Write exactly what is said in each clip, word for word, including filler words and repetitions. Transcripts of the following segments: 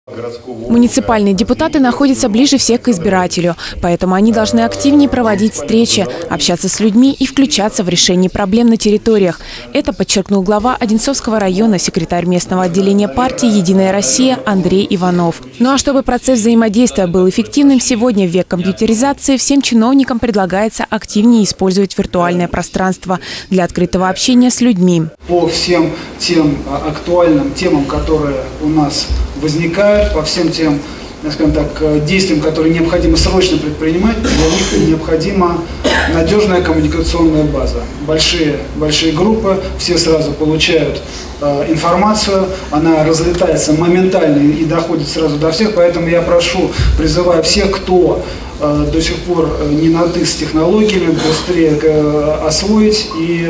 Муниципальные депутаты находятся ближе всех к избирателю, поэтому они должны активнее проводить встречи, общаться с людьми и включаться в решение проблем на территориях. Это подчеркнул глава Одинцовского района, секретарь местного отделения партии «Единая Россия» Андрей Иванов. Ну а чтобы процесс взаимодействия был эффективным, сегодня в век компьютеризации всем чиновникам предлагается активнее использовать виртуальное пространство для открытого общения с людьми. По всем тем актуальным темам, которые у нас возникают, по всем тем, скажем так, действиям, которые необходимо срочно предпринимать, для них необходима надежная коммуникационная база. Большие, большие группы, все сразу получают э, информацию, она разлетается моментально и доходит сразу до всех, поэтому я прошу, призываю всех, кто э, до сих пор не на «ты» с технологиями, быстрее э, освоить и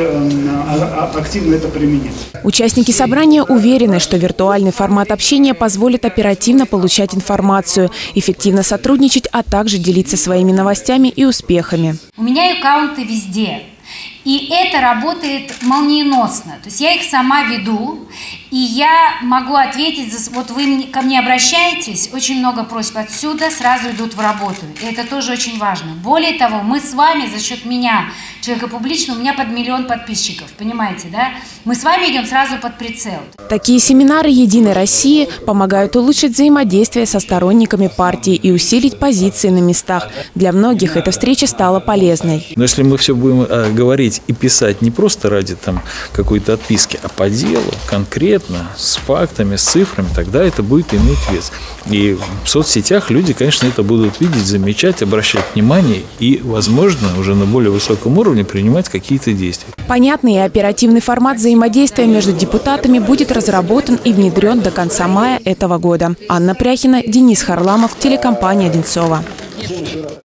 э, активно это применить. Участники собрания уверены, что виртуальный формат общения позволит оперативно получать информацию, эффективно сотрудничать, а также делиться своими новостями и успехами. У меня аккаунты везде, и это работает молниеносно. То есть я их сама веду, и я могу ответить, за, вот вы ко мне обращаетесь, очень много просьб отсюда сразу идут в работу. И это тоже очень важно. Более того, мы с вами за счет меня, человека публичного, у меня под миллион подписчиков, понимаете, да? Мы с вами идем сразу под прицел. Такие семинары «Единой России» помогают улучшить взаимодействие со сторонниками партии и усилить позиции на местах. Для многих эта встреча стала полезной. Но если мы все будем э, говорить и писать не просто ради там какой-то отписки, а по делу, конкретно, с фактами, с цифрами, тогда это будет иметь вес. И в соцсетях люди, конечно, это будут видеть, замечать, обращать внимание и, возможно, уже на более высоком уровне принимать какие-то действия. Понятный и оперативный формат взаимодействия между депутатами будет разработан и внедрен до конца мая этого года. Анна Пряхина, Денис Харламов, телекомпания «Одинцова».